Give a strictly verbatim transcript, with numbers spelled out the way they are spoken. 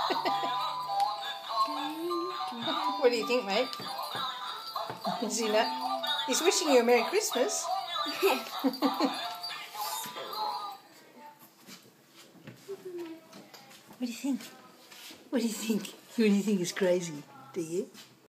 What do you think, mate? Is he not? He's wishing you a Merry Christmas. What do you think? What do you think? What do you think is crazy? Do you?